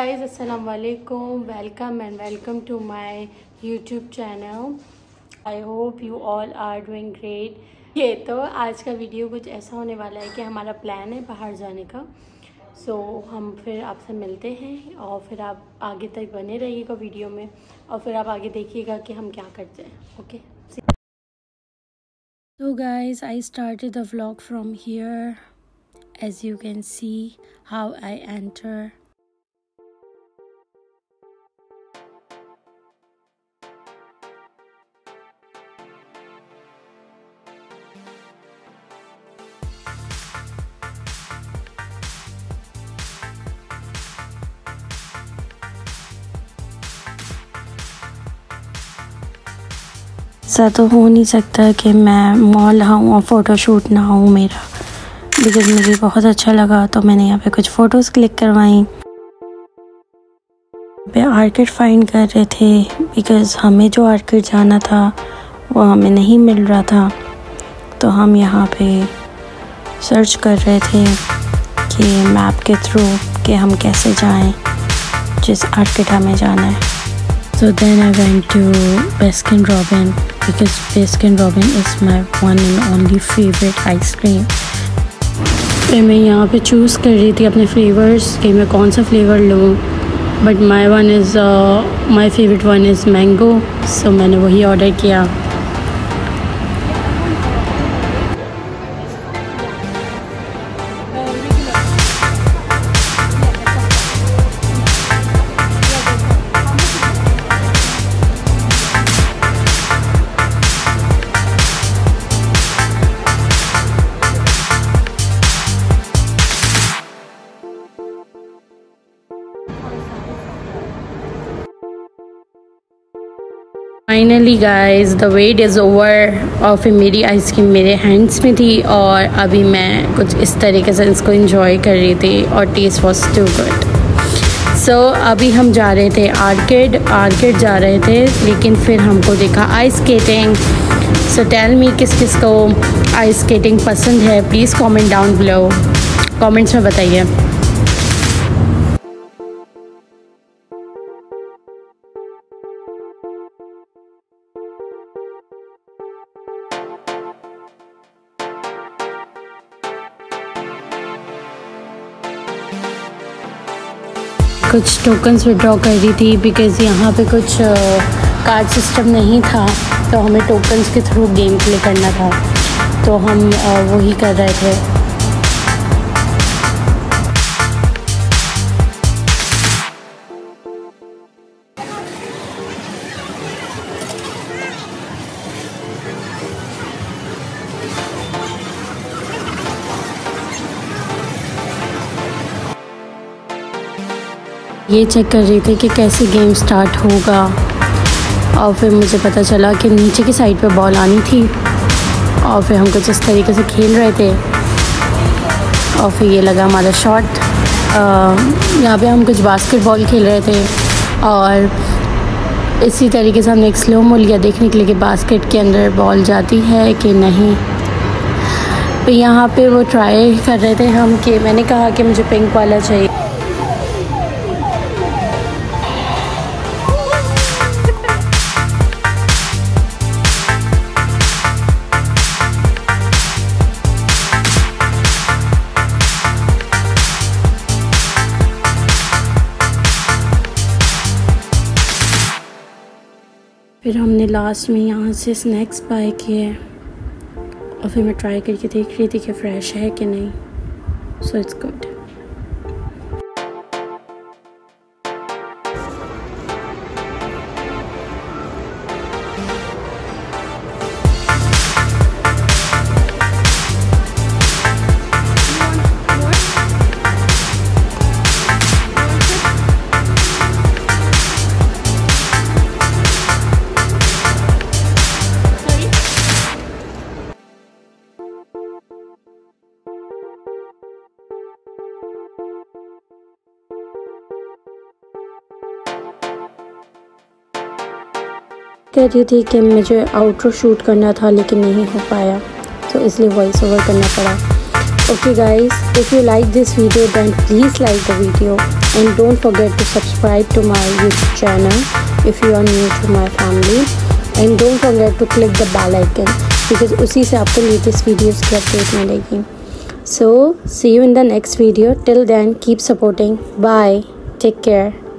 guys, assalamu alaikum. Welcome and welcome to my YouTube channel. I hope you all are doing great. ये तो आज का video कुछ ऐसा होने वाला है कि हमारा प्लान है बाहर जाने का। हम फिर आपसे मिलते हैं और फिर आप आगे तक बने रहिएगा वीडियो में और फिर आप आगे देखिएगा कि हम क्या करते हैं। Okay. So guys, I started the vlog from here. As you can see how I enter. ऐसा तो हो नहीं सकता कि मैं मॉल आऊँ और फ़ोटोशूट ना हो मेरा, बिकॉज़ मुझे बहुत अच्छा लगा तो मैंने यहाँ पे कुछ फ़ोटोज़ क्लिक करवाई। पे आर्किड फाइंड कर रहे थे बिकॉज़ हमें जो आर्किड जाना था वो हमें नहीं मिल रहा था, तो हम यहाँ पे सर्च कर रहे थे कि मैप के थ्रू कि हम कैसे जाएं जिस आर्किड हमें जाना है। So then I went to Baskin Robbins because Baskin Robbins is my one and only favorite ice cream. फिर मैं यहाँ पे चूज़ कर रही थी अपने फ्लेवर्स कि मैं कौन सा फ्लेवर लूँ, but my favourite one is mango, so मैंने वही ऑर्डर किया। Finally guys the wait is over और फिर मेरी आइसक्रीम मेरे हैंड्स में थी और अभी मैं कुछ इस तरीके से इसको एंजॉय कर रही थी और taste was too good. So अभी हम जा रहे थे आर्किड जा रहे थे, लेकिन फिर हमको देखा ice skating. So tell me किस किस को आइस स्केटिंग पसंद है, please comment down below, comments में बताइए। कुछ टोकन्स विड्रॉ कर रही थी बिकॉज़ यहाँ पे कुछ कार्ड सिस्टम नहीं था, तो हमें टोकन्स के थ्रू गेम प्ले करना था, तो हम वही कर रहे थे। ये चेक कर रही थी कि कैसे गेम स्टार्ट होगा और फिर मुझे पता चला कि नीचे की साइड पे बॉल आनी थी और फिर हम कुछ इस तरीके से खेल रहे थे और फिर ये लगा हमारा शॉट। यहाँ पे हम कुछ बास्केटबॉल खेल रहे थे और इसी तरीके से हमने एक स्लो-मो लिया देखने के लिए कि बास्केट के अंदर बॉल जाती है कि नहीं। फिर यहाँ पे वो ट्राई कर रहे थे हम कि मैंने कहा कि मुझे पिंक वाला चाहिए। फिर हमने लास्ट में यहाँ से स्नैक्स बाय किए और फिर मैं ट्राई करके देख रही थी कि फ्रेश है कि नहीं। So it's good. कह रही थी कि मुझे आउटरो शूट करना था लेकिन नहीं हो पाया, तो इसलिए वॉइस ओवर करना पड़ा। Okay guys, if you like this video then please like the video and don't forget to subscribe to my YouTube channel if you are new to my family, and don't forget to click the bell icon because उसी से आपको latest videos की update मिलेगी. So see you in the next video. Till then, keep supporting. Bye. Take care.